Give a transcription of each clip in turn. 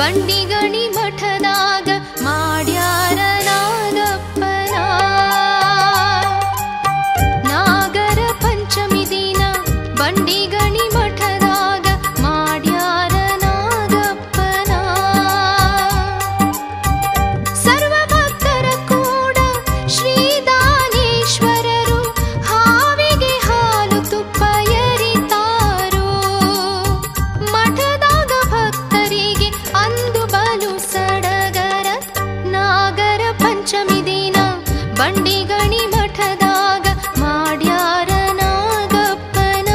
ಬಂಡಿಗಣಿ ಮಠದಾಗ ಮಾಡ್ಯಾರ ನಾಗಪ್ಪನ. ನಾಗರ ಪಂಚಮಿ ದಿನ ಬಂಡಿಗಣಿ ಮಠದಾಗ ಮಾಡ್ಯಾರ ನಾಗಪ್ಪನ. ಸರ್ವ ಭಕ್ತರ ಕೂಡ ಶ್ರೀದಾನೇಶ್ವರರು ಹಾವಿಗೆ ಹಾಲು ತುಪ್ಪ ಎರಿತಾರೋ. ಮಠದಾಗ ಭಕ್ತರಿಗೆ ಅಂದು ಬಲು ಸಡಗರ. ನಾಗರ ಪಂಚಮಿ ದಿನ ಬಂಡಿಗಣಿ ಮಠದಾಗ ಮಾಡ್ಯಾರ ನಾಗಪ್ಪನ.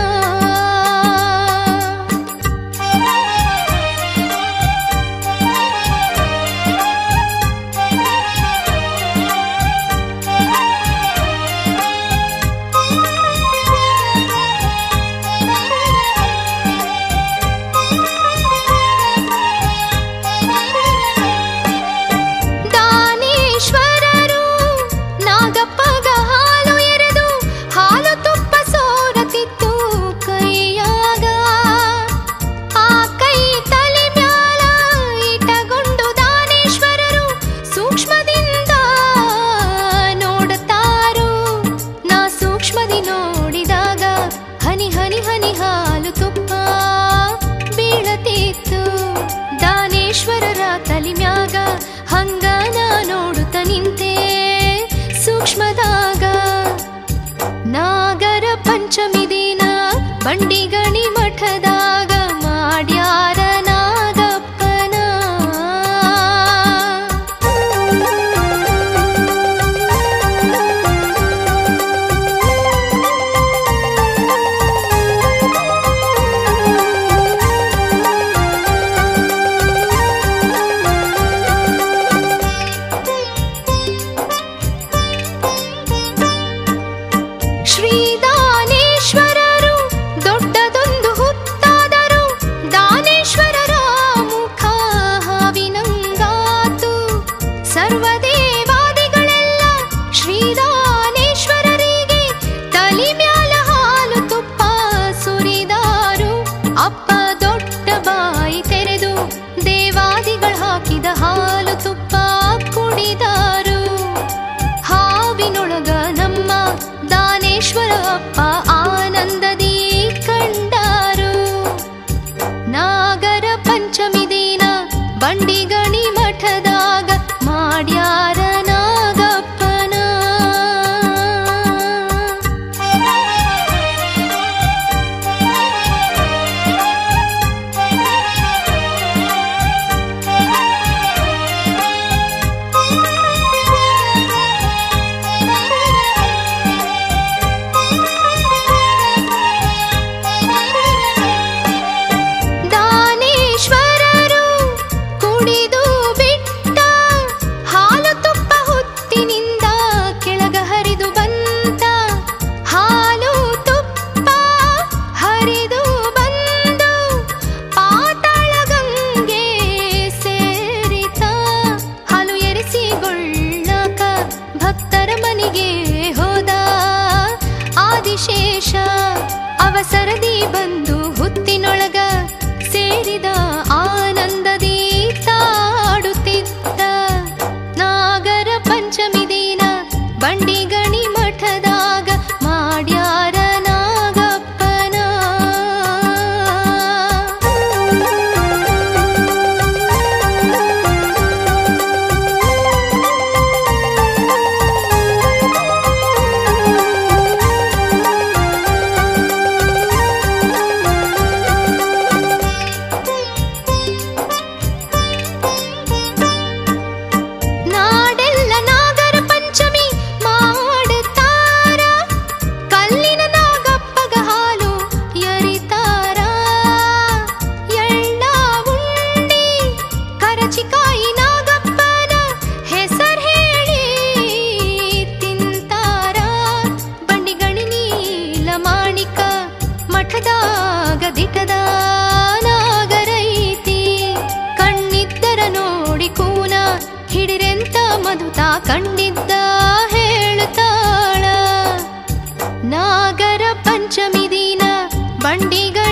ದಾನೇಶ್ವರರು ನಾಗಪ್ಪಗ ಹಾಲು ಎರೆದು ಹಾಲು ತುಪ್ಪ ಸೋರತಿತ್ತು ಕೈಯಾಗ. ಆ ಕೈ ತಲೆ ಮ್ಯಾಲ ಇಟಗೊಂಡು ದಾನೇಶ್ವರರು ಸೂಕ್ಷ್ಮದಿಂದ ನೋಡುತ್ತಾರೋ. ನಾ ಸೂಕ್ಷ್ಮದಿ ನೋಡಿದಾಗ ಹನಿ ಹನಿ ಹನಿ ಹಾಲು ತುಪ್ಪ ಬೀಳತಿತ್ತು ದಾನೇಶ್ವರರ ತಲೆ ಮ್ಯಾಗ. ಹಂಗ ನಾ ನೋಡುತ್ತ ನಿಂತೆ ಸೂಕ್ಷ್ಮದಾಗ. ನಾಗರ ಪಂಚಮಿ ದಿನ ಬಂಡಿಗಣಿ ಮಠದಾಗ ಮಾಡ್ಯಾರ ನಾಗಪ್ಪನ. ಶ್ರೀದಾನೇಶ್ವರರು ದೊಡ್ಡದೊಂದು ಹುತ್ತಾದರು. ದಾನೇಶ್ವರರ ಮುಖ ಹಾವಿನಂಗಾತು. ಸರ್ವದೇವಾದಿಗಳೆಲ್ಲ ಶ್ರೀದಾನೇಶ್ವರರಿಗೆ ತಲಿ ಮ್ಯಾಲ ಹಾಲು ತುಪ್ಪ ಸುರಿದಾರು. ಅಪ್ಪ ದೊಡ್ಡ ಬಾಯಿ ತೆರೆದು ದೇವಾದಿಗಳು ಹಾಕಿದ ಹಾಲು ತುಪ್ಪ ಕುಡಿದಾರು. ಹಾವಿನೊಳಗ ನಮ್ಮ ದಾನೇಶ್ವರ ಅಪ್ಪ ಆನಂದದಿ ಕಂಡಾರು. ನಾಗರ ಪಂಚಮಿ ದಿನ ಬಂಡಿಗಣಿ ಮಠದಾಗ ಮಾಡ್ಯಾರ ನಾಗಪ್ಪನ. ದಾನೇಶ್ವರರು ಕುಡಿದು ಬಿಟ್ಟ ಹಾಲು ತುಪ್ಪ ಹುತ್ತಿನಿಂದ ಕೆಳಗ ಹರಿದು ಬಂತ. ಹಾಲು ತುಪ್ಪ ಹರಿದು ಬಂದು ಪಾತಾಳ ಗಂಗೆ ಸೇರಿತ. ಹಾಲು ಎರಿಸಿಗೊಳ್ಳಕ ಭಕ್ತರ ಮನೆಗೆ ಹೋದ ಆದಿಶೇಷ. ಅವಸರದಿ ಬಂದು ಹುತ್ತಿನೊಳಗ ಸೇರಿದ ಆನಂದದಿ ತಾಡುತ್ತಿದ್ದ. ನಾಗರ ಪಂಚಮಿ ದಿನ ಬಂಡಿಗಣಿ ಮಠದಾಗ ಮಾಡ್ಯಾರ ನಾಗಪ್ಪನ. ನಾಡೆಲ್ಲ ನಾಗರ ಪಂಚಮಿ ಮಾಡುತ್ತಾರ. ಕಲ್ಲಿನ ನಾಗಪ್ಪಗ ಹಾಲು ಎರಿತಾರ. ಎಳ್ಳ ಉಂಡಿ ಕರಚಿಕಾಯಿ ನಾಗಪ್ಪನ ಹೆಸರು ಹೇಳಿ ತಿಂತಾರ. ಬಂಡಿಗಣಿ ನೀಲ ಮಾಣಿಕ ಮಠದಾಗ ದಿಟದ ನಾಗರೈತಿ. ಕಣ್ಣಿದ್ದರ ನೋಡಿ ಕೂನ ಹಿಡಿರೆಂತ ಮಧುತ ಕಂಡಿದ್ದ ಹೇಳ್ತಾಳ. ನಾಗರ ಪಂಚಮಿ ದಿನ ಬಂಡಿಗ